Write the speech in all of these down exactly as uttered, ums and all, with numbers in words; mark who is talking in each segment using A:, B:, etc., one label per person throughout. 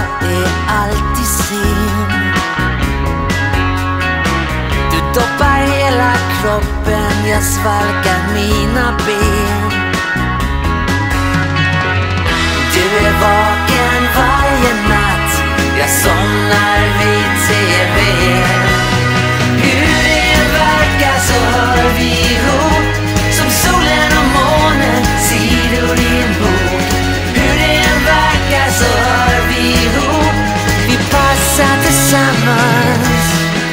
A: är alltid sen. Du doppar hela kroppen, jag svalkar mina ben. Du är vaken varje natt, jag somnar vid T V. Hur det verkar så hör vi ihop, som solen och månen, sidor i en bok. Hur det verkar så hör vi ihop, vi passar tillsammans.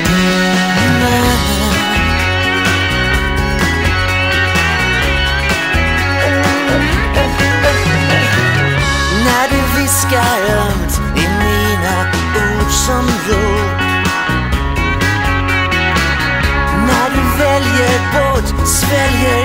A: När du viskar ömt i mina ord som rop, när du väljer bort, sväljer